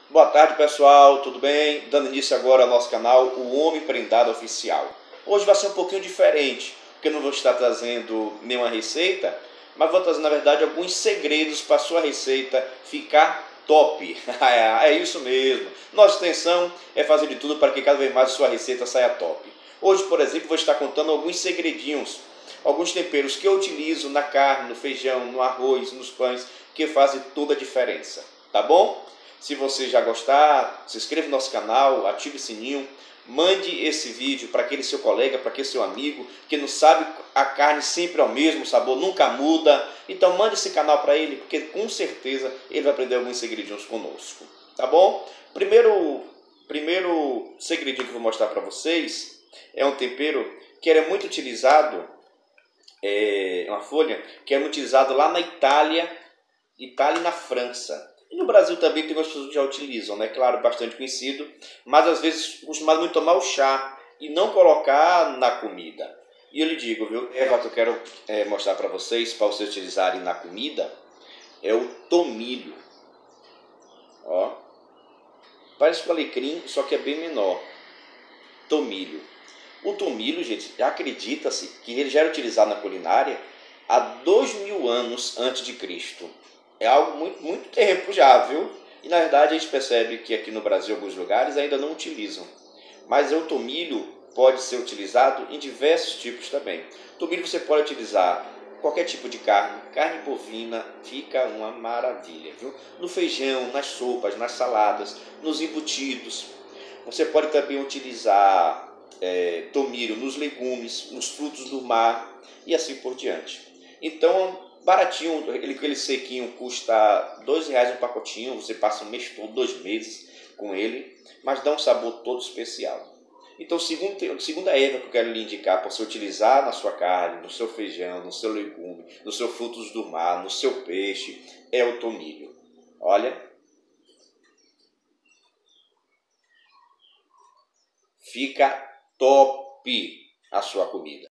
Boa tarde, pessoal, tudo bem? Dando início agora ao nosso canal, O Homem Prendado Oficial. Hoje vai ser um pouquinho diferente, porque eu não vou estar trazendo nenhuma receita, mas vou trazer, na verdade, alguns segredos para a sua receita ficar top. É isso mesmo. Nossa intenção é fazer de tudo para que cada vez mais a sua receita saia top. Hoje, por exemplo, vou estar contando alguns segredinhos, alguns temperos que eu utilizo na carne, no feijão, no arroz, nos pães, que fazem toda a diferença, tá bom? Se você já gostar, se inscreva no nosso canal, ative o sininho, mande esse vídeo para aquele seu colega, para aquele seu amigo, que não sabe a carne sempre é o mesmo, o sabor nunca muda. Então mande esse canal para ele, porque com certeza ele vai aprender alguns segredinhos conosco, tá bom? Primeiro segredinho que eu vou mostrar para vocês é um tempero que era muito utilizado, uma folha que era utilizado lá na Itália e na França. E no Brasil também tem algumas pessoas que já utilizam, né? Claro, bastante conhecido, mas às vezes costumado muito tomar o chá e não colocar na comida. E eu lhe digo, viu, Eva, que eu quero mostrar para vocês utilizarem na comida, é o tomilho. Ó, parece um alecrim, só que é bem menor. Tomilho. O tomilho, gente, acredita-se que ele já era utilizado na culinária há 2000 anos antes de Cristo. É algo muito tempo já, viu? E na verdade a gente percebe que aqui no Brasil, alguns lugares ainda não utilizam. Mas o tomilho pode ser utilizado em diversos tipos também. Tomilho você pode utilizar qualquer tipo de carne, carne bovina, fica uma maravilha, viu? No feijão, nas sopas, nas saladas, nos embutidos. Você pode também utilizar tomilho nos legumes, nos frutos do mar e assim por diante. Então, baratinho, aquele sequinho custa R$ 2 um pacotinho, você passa um mês todo, 2 meses com ele, mas dá um sabor todo especial. Então, segunda erva que eu quero lhe indicar para você utilizar na sua carne, no seu feijão, no seu legume, nos seus frutos do mar, no seu peixe, é o tomilho. Olha, fica top a sua comida.